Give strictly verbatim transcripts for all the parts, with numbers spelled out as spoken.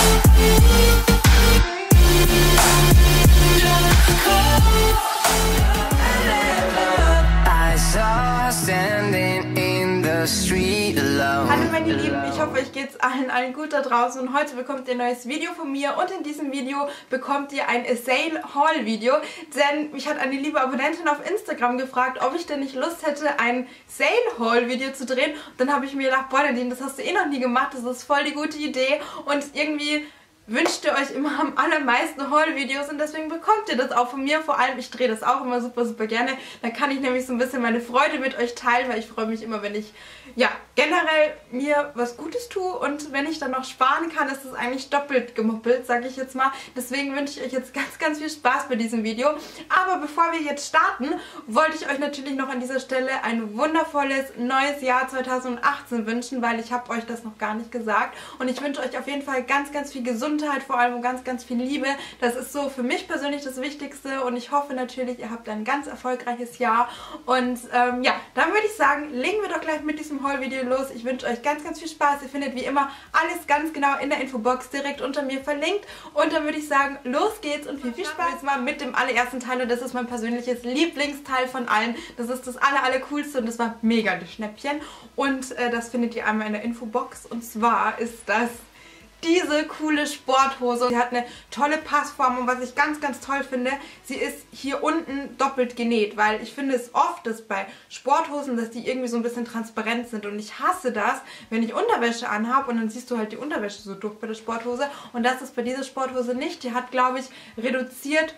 Hallo meine Lieben, ich hoffe euch geht's allen, allen gut da draußen und heute bekommt ihr ein neues Video von mir und in diesem Video bekommt ihr ein Sale Haul Video, denn mich hat eine liebe Abonnentin auf Instagram gefragt, ob ich denn nicht Lust hätte, ein Sale Haul Video zu drehen. Und dann habe ich mir gedacht, boah Nadine, das hast du eh noch nie gemacht, das ist voll die gute Idee und irgendwie wünscht ihr euch immer am allermeisten Haul-Videos und deswegen bekommt ihr das auch von mir. Vor allem, ich drehe das auch immer super, super gerne. Da kann ich nämlich so ein bisschen meine Freude mit euch teilen, weil ich freue mich immer, wenn ich, ja, generell mir was Gutes tue und wenn ich dann noch sparen kann, ist das eigentlich doppelt gemoppelt, sage ich jetzt mal. Deswegen wünsche ich euch jetzt ganz, ganz viel Spaß bei diesem Video. Aber bevor wir jetzt starten, wollte ich euch natürlich noch an dieser Stelle ein wundervolles neues Jahr zweitausendachtzehn wünschen, weil ich habe euch das noch gar nicht gesagt. Und ich wünsche euch auf jeden Fall ganz, ganz viel Gesundheit, vor allem ganz, ganz viel Liebe. Das ist so für mich persönlich das Wichtigste und ich hoffe natürlich, ihr habt ein ganz erfolgreiches Jahr. Und ähm, ja, dann würde ich sagen, legen wir doch gleich mit diesem Haul-Video los. Ich wünsche euch ganz, ganz viel Spaß. Ihr findet wie immer alles ganz genau in der Infobox direkt unter mir verlinkt. Und dann würde ich sagen, los geht's und viel, viel Spaß. Jetzt mal mit dem allerersten Teil und das ist mein persönliches Lieblingsteil von allen. Das ist das aller, aller coolste und das war mega das Schnäppchen. Und äh, das findet ihr einmal in der Infobox und zwar ist das diese coole Sporthose. Sie hat eine tolle Passform und was ich ganz, ganz toll finde, sie ist hier unten doppelt genäht, weil ich finde es oft, dass bei Sporthosen, dass die irgendwie so ein bisschen transparent sind und ich hasse das, wenn ich Unterwäsche anhabe und dann siehst du halt die Unterwäsche so durch bei der Sporthose und das ist bei dieser Sporthose nicht. Die hat, glaube ich, reduziert,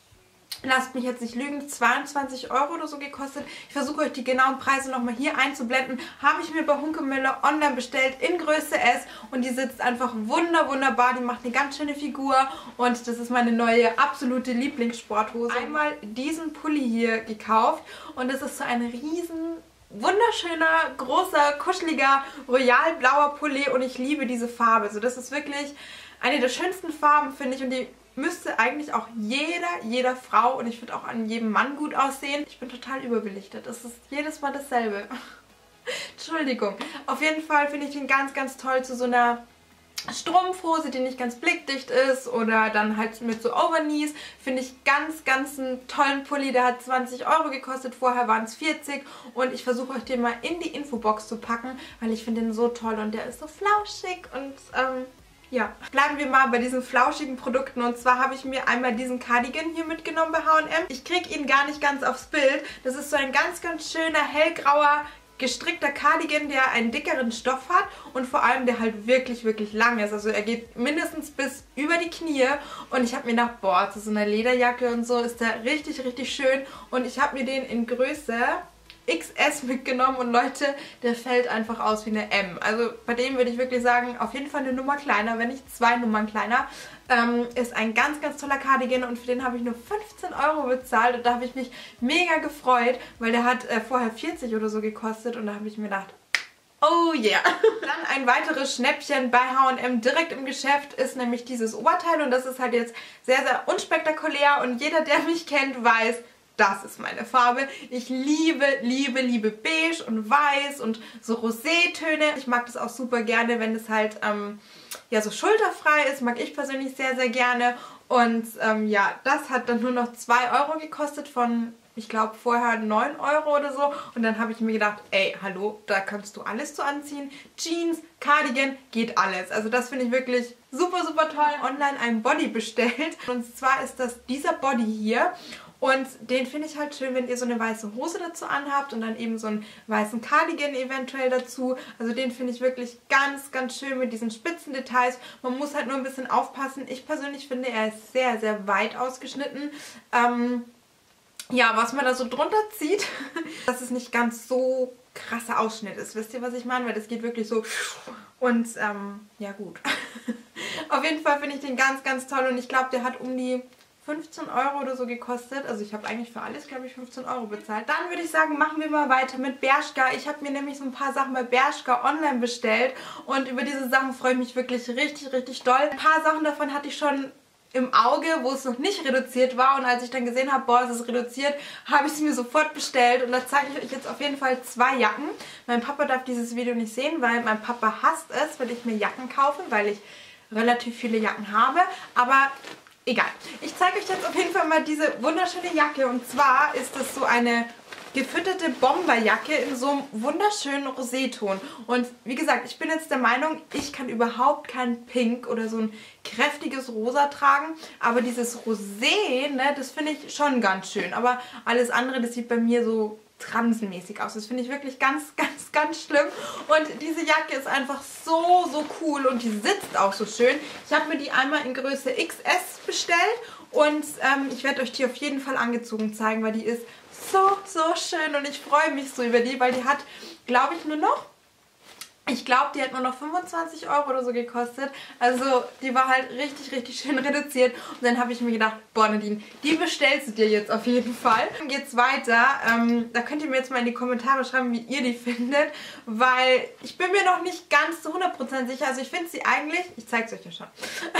lasst mich jetzt nicht lügen, zweiundzwanzig Euro oder so gekostet. Ich versuche euch die genauen Preise nochmal hier einzublenden. Habe ich mir bei Hunkemöller online bestellt in Größe S und die sitzt einfach wunder, wunderbar. Die macht eine ganz schöne Figur und das ist meine neue absolute Lieblingssporthose. Einmal diesen Pulli hier gekauft und das ist so ein riesen wunderschöner, großer, kuscheliger, royal blauer Pulli und ich liebe diese Farbe. Also das ist wirklich eine der schönsten Farben, finde ich, und die müsste eigentlich auch jeder, jeder Frau und ich finde auch an jedem Mann gut aussehen. Ich bin total überbelichtet. Es ist jedes Mal dasselbe. Entschuldigung. Auf jeden Fall finde ich den ganz, ganz toll zu so einer Strumpfhose, die nicht ganz blickdicht ist oder dann halt mit so Overknees. Finde ich ganz, ganz einen tollen Pulli. Der hat zwanzig Euro gekostet, vorher waren es vierzig und ich versuche euch den mal in die Infobox zu packen, weil ich finde den so toll und der ist so flauschig und ähm, ja, bleiben wir mal bei diesen flauschigen Produkten und zwar habe ich mir einmal diesen Cardigan hier mitgenommen bei H und M. Ich kriege ihn gar nicht ganz aufs Bild. Das ist so ein ganz, ganz schöner hellgrauer gestrickter Cardigan, der einen dickeren Stoff hat und vor allem der halt wirklich, wirklich lang ist. Also er geht mindestens bis über die Knie und ich habe mir gedacht, boah, zu so einer Lederjacke und so ist der richtig, richtig schön und ich habe mir den in Größe X S mitgenommen und Leute, der fällt einfach aus wie eine M. Also bei dem würde ich wirklich sagen, auf jeden Fall eine Nummer kleiner, wenn nicht zwei Nummern kleiner. Ähm, ist ein ganz, ganz toller Cardigan und für den habe ich nur fünfzehn Euro bezahlt und da habe ich mich mega gefreut, weil der hat äh, vorher vierzig oder so gekostet und da habe ich mir gedacht, oh yeah. Dann ein weiteres Schnäppchen bei H und M direkt im Geschäft ist nämlich dieses Oberteil und das ist halt jetzt sehr, sehr unspektakulär und jeder, der mich kennt, weiß, das ist meine Farbe. Ich liebe, liebe, liebe beige und weiß und so Rosé-Töne. Ich mag das auch super gerne, wenn es halt ähm, ja so schulterfrei ist. Mag ich persönlich sehr, sehr gerne. Und ähm, ja, das hat dann nur noch zwei Euro gekostet von, ich glaube, vorher neun Euro oder so. Und dann habe ich mir gedacht, ey, hallo, da kannst du alles zu anziehen. Jeans, Cardigan, geht alles. Also das finde ich wirklich super, super toll. Online einen Body bestellt. Und zwar ist das dieser Body hier. Und den finde ich halt schön, wenn ihr so eine weiße Hose dazu anhabt und dann eben so einen weißen Cardigan eventuell dazu. Also den finde ich wirklich ganz, ganz schön mit diesen spitzen Details. Man muss halt nur ein bisschen aufpassen. Ich persönlich finde, er ist sehr, sehr weit ausgeschnitten. Ähm, ja, was man da so drunter zieht, dass es nicht ganz so krasser Ausschnitt ist. Wisst ihr, was ich meine? Weil das geht wirklich so und ähm, ja gut. Auf jeden Fall finde ich den ganz, ganz toll und ich glaube, der hat um die fünfzehn Euro oder so gekostet. Also ich habe eigentlich für alles, glaube ich, fünfzehn Euro bezahlt. Dann würde ich sagen, machen wir mal weiter mit Bershka. Ich habe mir nämlich so ein paar Sachen bei Bershka online bestellt und über diese Sachen freue ich mich wirklich richtig, richtig doll. Ein paar Sachen davon hatte ich schon im Auge, wo es noch nicht reduziert war und als ich dann gesehen habe, boah, es ist reduziert, habe ich es mir sofort bestellt und da zeige ich euch jetzt auf jeden Fall zwei Jacken. Mein Papa darf dieses Video nicht sehen, weil mein Papa hasst es, wenn ich mir Jacken kaufe, weil ich relativ viele Jacken habe, aber egal. Ich zeige euch jetzt auf jeden Fall mal diese wunderschöne Jacke und zwar ist das so eine gefütterte Bomberjacke in so einem wunderschönen Roséton. Und wie gesagt, ich bin jetzt der Meinung, ich kann überhaupt kein Pink oder so ein kräftiges Rosa tragen. Aber dieses Rosé, ne, das finde ich schon ganz schön. Aber alles andere, das sieht bei mir so transenmäßig aus. Das finde ich wirklich ganz, ganz, ganz schlimm. Und diese Jacke ist einfach so, so cool und die sitzt auch so schön. Ich habe mir die einmal in Größe X S bestellt und ähm, ich werde euch die auf jeden Fall angezogen zeigen, weil die ist so, so schön und ich freue mich so über die, weil die hat, glaube ich, nur noch, ich glaube, die hat nur noch fünfundzwanzig Euro oder so gekostet. Also die war halt richtig, richtig schön reduziert. Und dann habe ich mir gedacht, boah Nadine, die bestellst du dir jetzt auf jeden Fall. Dann geht's weiter. Ähm, da könnt ihr mir jetzt mal in die Kommentare schreiben, wie ihr die findet. Weil ich bin mir noch nicht ganz zu hundert Prozent sicher. Also ich finde sie eigentlich, ich zeige es euch ja schon.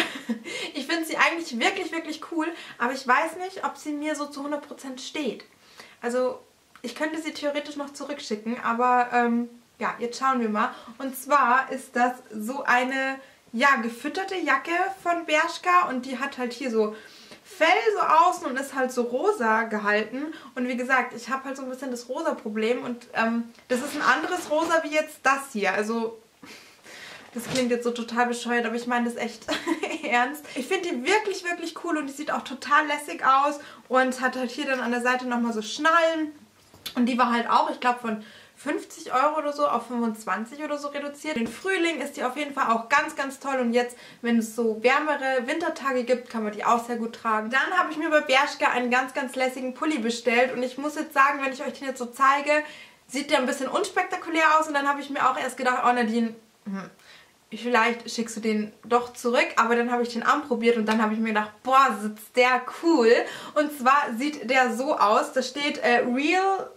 Ich finde sie eigentlich wirklich, wirklich cool. Aber ich weiß nicht, ob sie mir so zu hundert Prozent steht. Also ich könnte sie theoretisch noch zurückschicken, aber ähm, ja, jetzt schauen wir mal. Und zwar ist das so eine, ja, gefütterte Jacke von Bershka und die hat halt hier so Fell so außen und ist halt so rosa gehalten. Und wie gesagt, ich habe halt so ein bisschen das rosa Problem und ähm, das ist ein anderes rosa wie jetzt das hier. Also das klingt jetzt so total bescheuert, aber ich meine das echt ernst. Ich finde die wirklich, wirklich cool und die sieht auch total lässig aus und hat halt hier dann an der Seite nochmal so Schnallen. Und die war halt auch, ich glaube, von fünfzig Euro oder so auf fünfundzwanzig oder so reduziert. Im Frühling ist die auf jeden Fall auch ganz, ganz toll. Und jetzt, wenn es so wärmere Wintertage gibt, kann man die auch sehr gut tragen. Dann habe ich mir bei Bershka einen ganz, ganz lässigen Pulli bestellt. Und ich muss jetzt sagen, wenn ich euch den jetzt so zeige, sieht der ein bisschen unspektakulär aus. Und dann habe ich mir auch erst gedacht, oh Nadine, hm, vielleicht schickst du den doch zurück, aber dann habe ich den anprobiert und dann habe ich mir gedacht, boah, sitzt der cool. Und zwar sieht der so aus, da steht äh, Real...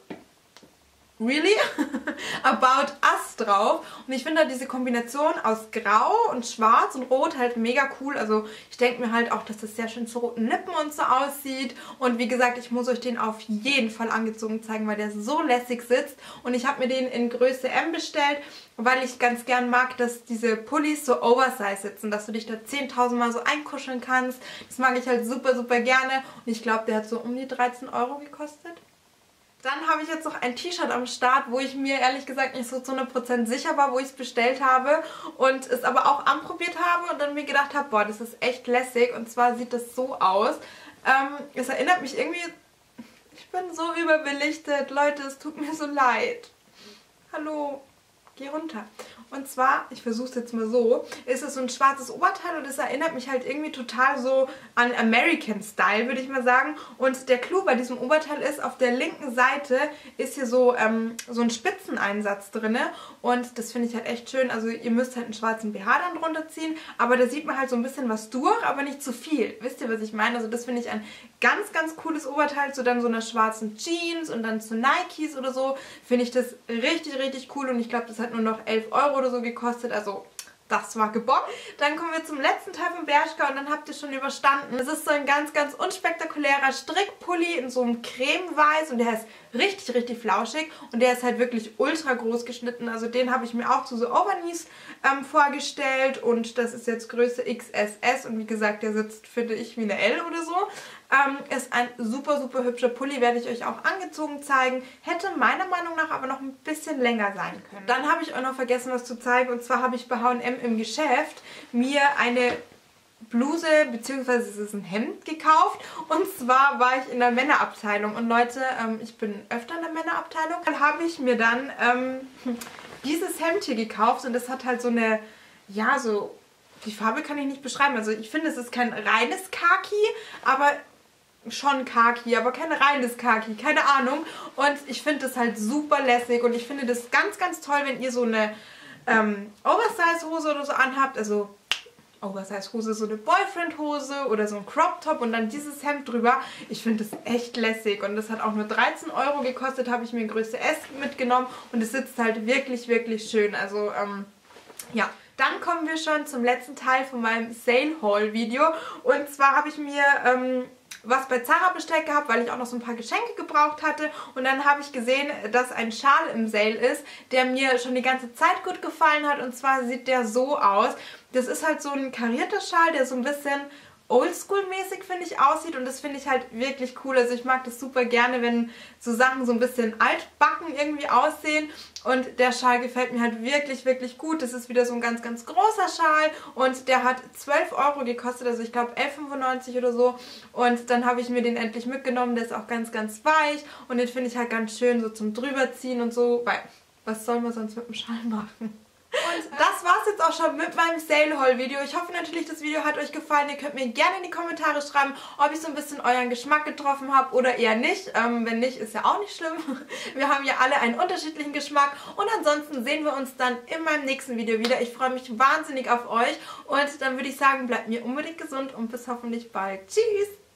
Really? About Us drauf. Und ich finde halt diese Kombination aus Grau und Schwarz und Rot halt mega cool. Also ich denke mir halt auch, dass das sehr schön zu roten Lippen und so aussieht. Und wie gesagt, ich muss euch den auf jeden Fall angezogen zeigen, weil der so lässig sitzt. Und ich habe mir den in Größe M bestellt, weil ich ganz gern mag, dass diese Pullis so oversize sitzen, dass du dich da zehntausend Mal so einkuscheln kannst. Das mag ich halt super, super gerne. Und ich glaube, der hat so um die dreizehn Euro gekostet. Dann habe ich jetzt noch ein T-Shirt am Start, wo ich mir ehrlich gesagt nicht so zu hundert Prozent sicher war, wo ich es bestellt habe und es aber auch anprobiert habe und dann mir gedacht habe, boah, das ist echt lässig und zwar sieht das so aus. Ähm, es erinnert mich irgendwie, ich bin so überbelichtet, Leute, es tut mir so leid. Hallo, geh runter. Und zwar, ich versuche es jetzt mal so, ist es so ein schwarzes Oberteil und es erinnert mich halt irgendwie total so an American Style, würde ich mal sagen. Und der Clou bei diesem Oberteil ist, auf der linken Seite ist hier so, ähm, so ein Spitzeneinsatz drin. Und das finde ich halt echt schön. Also ihr müsst halt einen schwarzen B H dann drunter ziehen, aber da sieht man halt so ein bisschen was durch, aber nicht zu viel. Wisst ihr, was ich meine? Also das finde ich ein ganz, ganz cooles Oberteil zu dann so einer schwarzen Jeans und dann zu Nikes oder so. Finde ich das richtig, richtig cool und ich glaube, das hat nur noch elf Euro oder so gekostet, also das war gebockt. Dann kommen wir zum letzten Teil von Bershka und dann habt ihr schon überstanden. Es ist so ein ganz, ganz unspektakulärer Strickpulli in so einem Cremeweiß und der ist richtig, richtig flauschig und der ist halt wirklich ultra groß geschnitten. Also den habe ich mir auch zu so Overknees ähm, vorgestellt und das ist jetzt Größe X S S und wie gesagt, der sitzt, finde ich, wie eine L oder so. Ähm, ist ein super, super hübscher Pulli, werde ich euch auch angezogen zeigen. Hätte meiner Meinung nach aber noch ein bisschen länger sein können. Dann habe ich auch noch vergessen, was zu zeigen. Und zwar habe ich bei H und M im Geschäft mir eine Bluse, beziehungsweise es ist ein Hemd gekauft. Und zwar war ich in der Männerabteilung. Und Leute, ähm, ich bin öfter in der Männerabteilung. Dann habe ich mir dann ähm, dieses Hemd hier gekauft. Und das hat halt so eine, ja, so... Die Farbe kann ich nicht beschreiben. Also ich finde, es ist kein reines Khaki, aber schon Khaki, aber kein reines Khaki, keine Ahnung. Und ich finde das halt super lässig und ich finde das ganz, ganz toll, wenn ihr so eine ähm, Oversize-Hose oder so anhabt. Also Oversize-Hose, so eine Boyfriend-Hose oder so ein Crop-Top und dann dieses Hemd drüber. Ich finde das echt lässig und das hat auch nur dreizehn Euro gekostet, habe ich mir in Größe S mitgenommen und es sitzt halt wirklich, wirklich schön. Also, ähm, ja. Dann kommen wir schon zum letzten Teil von meinem Sale Haul Video und zwar habe ich mir ähm, was bei Zara bestellt gehabt, weil ich auch noch so ein paar Geschenke gebraucht hatte. Und dann habe ich gesehen, dass ein Schal im Sale ist, der mir schon die ganze Zeit gut gefallen hat. Und zwar sieht der so aus. Das ist halt so ein karierter Schal, der so ein bisschen oldschool-mäßig, finde ich, aussieht, und das finde ich halt wirklich cool. Also ich mag das super gerne, wenn so Sachen so ein bisschen altbacken irgendwie aussehen, und der Schal gefällt mir halt wirklich, wirklich gut. Das ist wieder so ein ganz, ganz großer Schal und der hat zwölf Euro gekostet, also ich glaube elf fünfundneunzig oder so, und dann habe ich mir den endlich mitgenommen. Der ist auch ganz, ganz weich und den finde ich halt ganz schön so zum drüberziehen und so, weil was soll man sonst mit dem Schal machen? Und das war's jetzt auch schon mit meinem Sale-Haul-Video. Ich hoffe natürlich, das Video hat euch gefallen. Ihr könnt mir gerne in die Kommentare schreiben, ob ich so ein bisschen euren Geschmack getroffen habe oder eher nicht. Ähm, wenn nicht, ist ja auch nicht schlimm. Wir haben ja alle einen unterschiedlichen Geschmack. Und ansonsten sehen wir uns dann in meinem nächsten Video wieder. Ich freue mich wahnsinnig auf euch. Und dann würde ich sagen, bleibt mir unbedingt gesund und bis hoffentlich bald. Tschüss!